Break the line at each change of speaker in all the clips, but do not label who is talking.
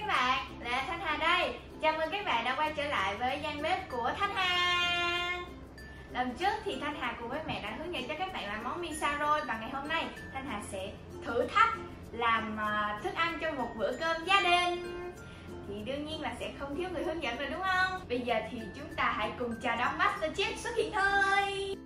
các bạn, là Thanh Hà đây. Chào mừng các bạn đã quay trở lại với gian bếp của Thanh Hà. Lần trước thì Thanh Hà cùng với mẹ đã hướng dẫn cho các bạn làm món miso rồi. Và ngày hôm nay Thanh Hà sẽ thử thách làm thức ăn cho một bữa cơm gia đình. Thì đương nhiên là sẽ không thiếu người hướng dẫn rồi đúng không? Bây giờ thì chúng ta hãy cùng chào đón Master Chef xuất hiện thôi.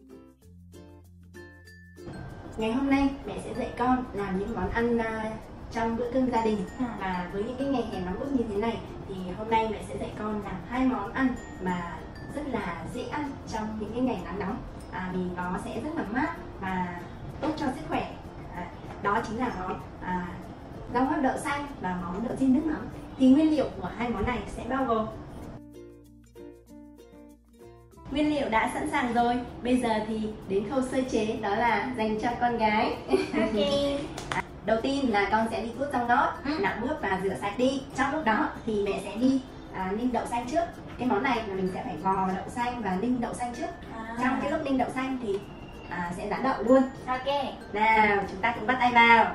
Ngày hôm nay mẹ sẽ dạy con làm những món ăn trong bữa cơm gia đình. Và với những cái ngày hè nóng bức như thế này thì hôm nay mẹ sẽ dạy con làm hai món ăn mà rất là dễ ăn trong những cái ngày nắng nóng, vì nó sẽ rất là mát và tốt cho sức khỏe. Đó chính là món rau ngót đậu xanh và món đậu chiên nước mắm. Thì nguyên liệu của hai món này sẽ bao gồm: nguyên liệu đã sẵn sàng rồi, bây giờ thì đến khâu sơ chế, đó là dành cho con gái.
Ok.
Đầu tiên là con sẽ đi cuốt rau ngót, nạo bước và rửa sạch đi. Trong lúc đó thì mẹ sẽ đi ninh đậu xanh trước. Cái món này là mình sẽ phải vò đậu xanh và ninh đậu xanh trước. Trong cái lúc ninh đậu xanh thì sẽ rán đậu luôn.
Ok.
Nào, chúng ta cùng bắt tay vào.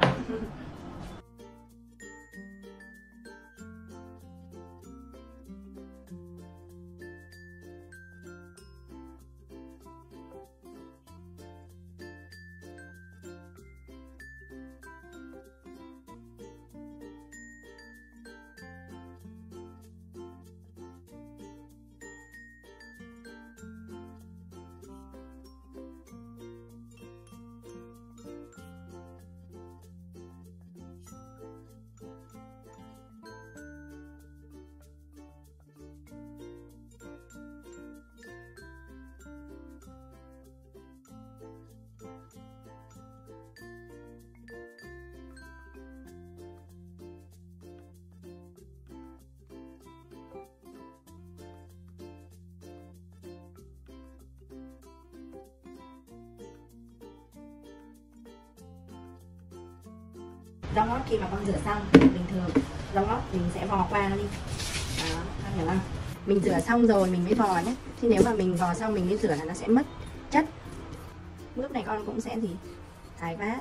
Rau ngót khi mà con rửa xong, bình thường rau ngót mình sẽ vò qua đi. Đó, con hiểu không? Mình rửa xong rồi mình mới vò nhé. Chứ nếu mà mình vò xong mình mới rửa là nó sẽ mất chất. Bước này con cũng sẽ thái bát.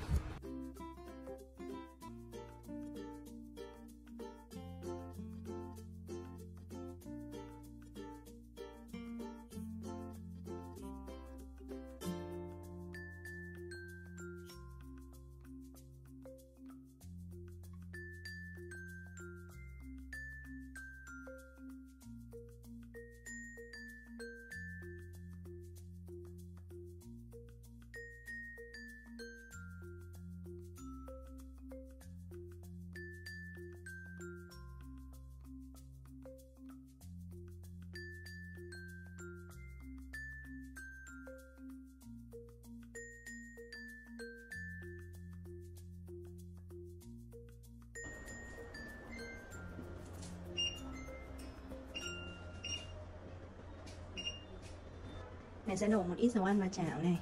Mẹ sẽ đổ một ít dầu ăn vào chảo này.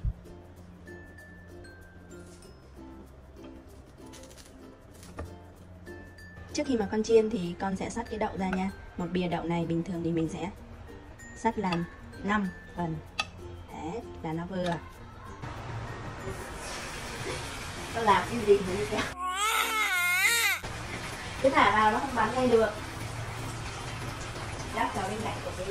Trước khi mà con chiên thì con sẽ xắt cái đậu ra nha. Một bìa đậu này bình thường thì mình sẽ xắt làm 5 phần. Đấy, là nó vừa. Con làm cái gì mà như thế? Cứ thả vào nó không bắn ngay được. Đắp vào bên cạnh của cái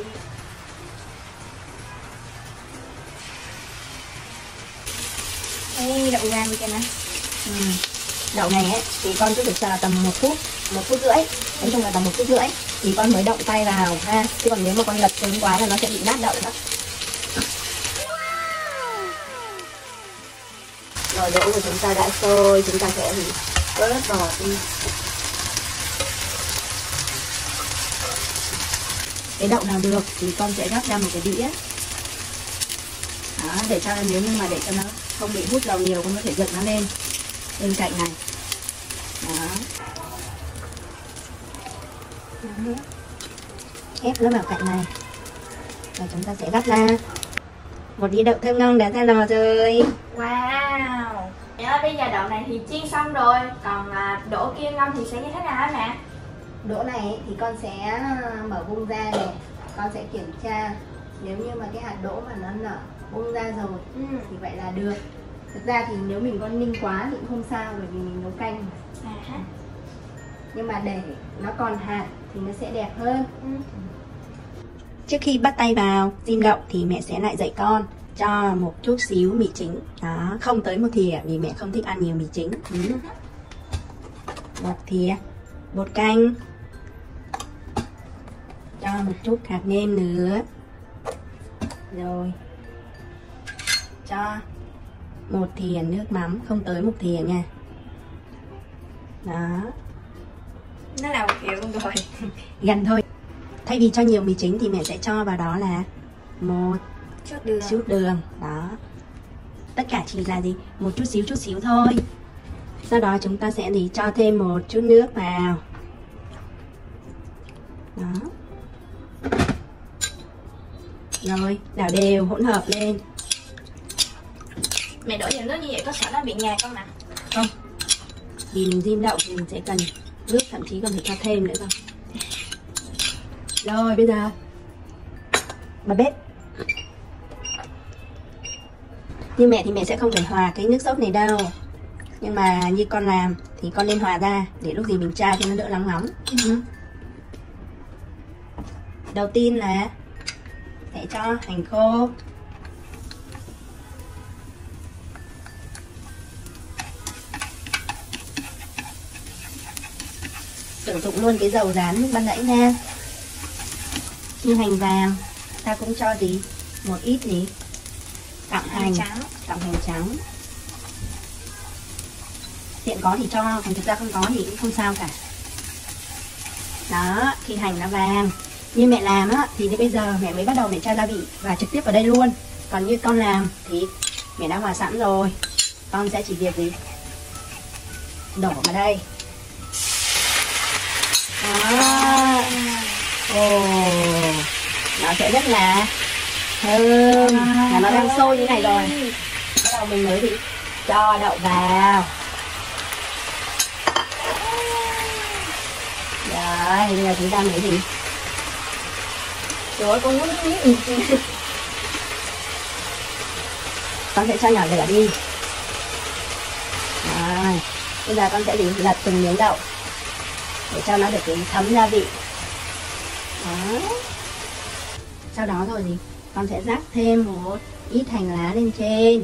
đậu rang với cái này. Đậu này ấy, thì con cứ được xào tầm 1 phút rưỡi. Nói chung là tầm 1 phút rưỡi thì con mới động tay vào ha. Chứ còn nếu mà con lật sớm quá là nó sẽ bị nát đậu đó. Rồi đỗ của chúng ta đã sôi, chúng ta sẽ vớt bỏ đi. Cái đậu nào được thì con sẽ gắp ra một cái đĩa. Đó, để cho nếu như mà để cho nó không bị hút dầu nhiều, con có thể dựng nó lên bên cạnh này. Đó. Ép nó vào cạnh này. Và chúng ta sẽ gắp ra. Một đĩa đậu thơm ngon đã ra lò rồi.
Wow. Bây giờ đậu này thì chiên xong rồi. Còn đỗ kia ngâm thì sẽ như thế nào hả mẹ?
Đỗ này thì con sẽ mở bung ra này. Con sẽ kiểm tra. Nếu như mà cái hạt đỗ mà nó nở bung ra rồi thì vậy là được. Thực ra thì nếu mình có ninh quá thì cũng không sao, bởi vì mình nấu canh mà. nhưng mà để nó còn hạt thì nó sẽ đẹp hơn. Trước khi bắt tay vào rim đậu thì mẹ sẽ lại dạy con cho một chút xíu mì chính. Đó, không tới một thìa vì mẹ không thích ăn nhiều mì chính. Một thìa bột canh, cho một chút hạt nêm nữa, rồi cho một thìa nước mắm, không tới một thìa nha. Đó,
Nó là một kiểu luôn rồi.
gần thôi. Thay vì cho nhiều mì chính thì mẹ sẽ cho vào đó là một chút đường. Đó, tất cả chỉ là gì, một chút xíu thôi. Sau đó chúng ta sẽ cho thêm một chút nước vào. Đó, rồi đảo đều hỗn hợp lên.
Mẹ đổ nhiều nước như vậy có sợ nó bị nhạt không ạ?
Không, vì mình rim đậu thì mình sẽ cần nước, thậm chí còn phải cho thêm nữa cơ. Rồi bây giờ bật bếp. Như mẹ thì mẹ sẽ không phải hòa cái nước sốt này đâu, nhưng mà như con làm thì con nên hòa ra để lúc gì mình tra cho nó đỡ nóng nóng. Đầu tiên là sẽ cho hành khô, sử dụng luôn cái dầu rán lúc ban nãy nha. Như hành vàng ta cũng cho gì một ít gì cọng hành trắng. Tiện có thì cho, còn thực ra không có thì cũng không sao cả. Đó, khi hành nó vàng như mẹ làm á thì bây giờ mẹ mới bắt đầu mẹ cho gia vị và trực tiếp vào đây luôn. Còn như con làm thì mẹ đã hòa sẵn rồi, con sẽ chỉ việc gì đổ vào đây. Đó, nó sẽ rất là thơm, và nó đang sôi như này rồi. Bắt đầu mình mới cho đậu vào. Rồi, bây giờ chúng ta mới
Trời ơi, con muốn biết.
con sẽ cho nhỏ lửa đi. Rồi, bây giờ con sẽ lật từng miếng đậu để cho nó được cái thấm gia vị. Đó. Sau đó rồi con sẽ rắc thêm một ít hành lá lên trên.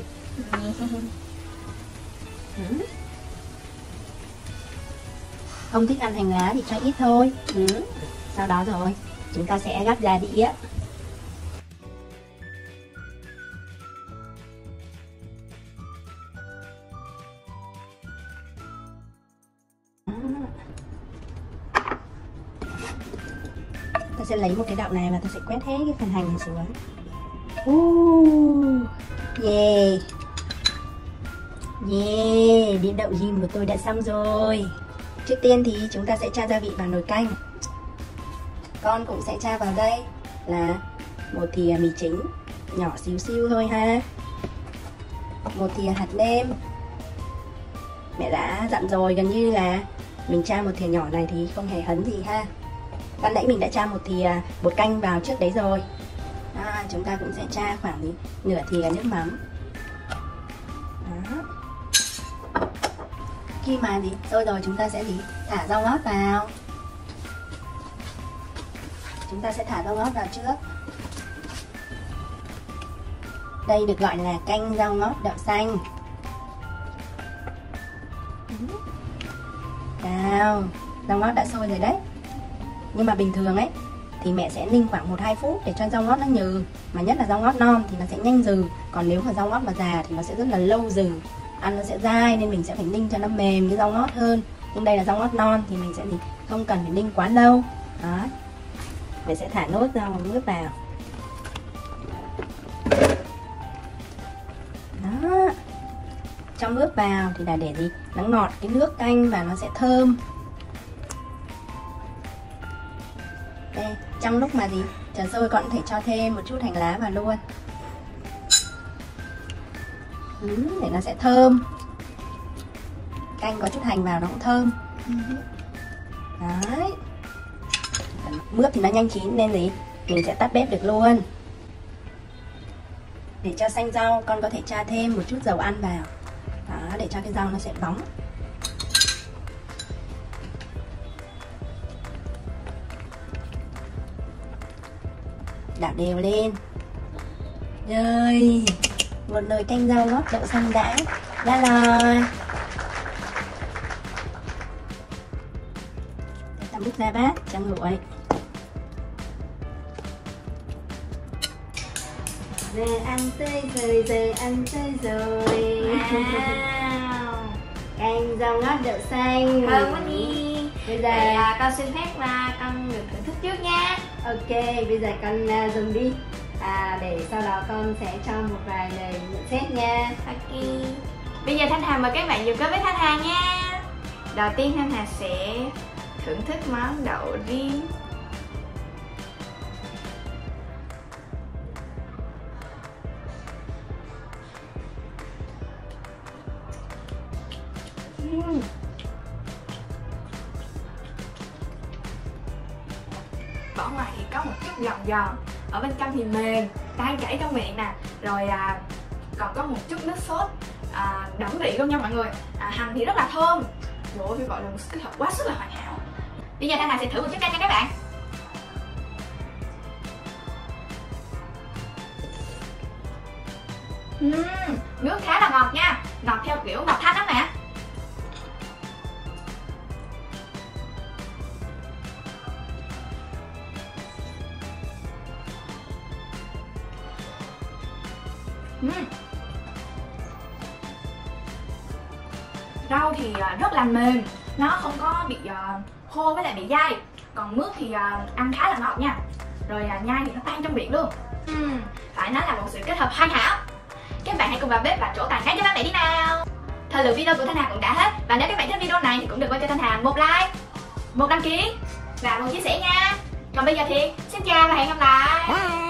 Không thích ăn hành lá thì cho ít thôi. Sau đó rồi chúng ta sẽ gắp ra đĩa. Ta sẽ lấy một cái đậu này và ta sẽ quét hết cái phần hành này xuống. Yeah, đĩa đậu rim của tôi đã xong rồi. Trước tiên thì chúng ta sẽ cho gia vị vào nồi canh. Con cũng sẽ cho vào đây là một thìa mì chính nhỏ xíu thôi ha, một thìa hạt nêm. Mẹ đã dặn rồi, gần như là mình tra một thìa nhỏ này thì không hề hấn gì ha. Ban nãy mình đã tra một thìa bột canh vào trước đấy rồi. Chúng ta cũng sẽ tra khoảng nửa thìa nước mắm. Đó. Khi mà sôi rồi chúng ta sẽ thả rau ngót vào. Chúng ta sẽ thả rau ngót vào trước. Đây được gọi là canh rau ngót đậu xanh. Nào, rau ngót đã sôi rồi đấy. Nhưng mà bình thường ấy thì mẹ sẽ ninh khoảng 1-2 phút để cho rau ngót nó nhừ. Mà nhất là rau ngót non thì nó sẽ nhanh nhừ. Còn nếu mà rau ngót mà già thì nó sẽ rất là lâu nhừ, ăn nó sẽ dai, nên mình sẽ phải ninh cho nó mềm cái rau ngót hơn. Nhưng đây là rau ngót non thì mình sẽ không cần phải ninh quá lâu. Đó, mẹ sẽ thả nốt rau nước vào. Đó, trong nước vào thì là để nó ngọt cái nước canh và nó sẽ thơm. Đây, trong lúc mà chờ sôi con có thể cho thêm một chút hành lá vào luôn. Để nó sẽ thơm. Canh có chút hành vào nó cũng thơm. Đấy. Mướp thì nó nhanh chín nên mình sẽ tắt bếp được luôn. Để cho xanh rau con có thể tra thêm một chút dầu ăn vào. Đó, để cho cái rau nó sẽ bóng. đảo đều lên. Rồi, một nồi canh rau ngót đậu xanh đã ra rồi. Ta múc ra bát cho nguội. Giờ ăn tươi rồi, giờ ăn tươi rồi.
Wow.
Canh rau ngót đậu xanh.
Thơm quá đi.
Bây giờ
con xin phép con được thưởng thức trước nha.
ok, bây giờ con dùng đi. Để sau đó con sẽ cho một vài lời nhận xét nha.
Ok. Bây giờ Thanh Hà mời các bạn dùng cơm với Thanh Hà nha. Đầu tiên Thanh Hà sẽ thưởng thức món đậu riêng. Bỏ ngoài thì có một chút giòn giòn, ở bên trong thì mềm, tan chảy trong miệng nè. Rồi còn có một chút nước sốt đậm vị luôn nha mọi người. Hành thì rất là thơm. Trời ơi, phải gọi là một kết hợp quá sức là hoàn hảo. Bây giờ Thanh Hà sẽ thử một chút canh nha các bạn. Nước khá là ngọt nha, ngọt theo kiểu ngọt thanh lắm nè. Rau thì rất là mềm, nó không có bị khô với lại bị dai. Còn mướp thì ăn khá là ngọt nha. Rồi nhai thì nó tan trong miệng luôn. Phải nói là một sự kết hợp hoàn hảo. Các bạn hãy cùng vào bếp và trổ tài ngay cho ba mẹ đi nào. Thời lượng video của Thanh Hà cũng đã hết. Và nếu các bạn thích video này thì cũng đừng quên cho Thanh Hà một like, một đăng ký và một chia sẻ nha. Còn bây giờ thì xin chào và hẹn gặp lại.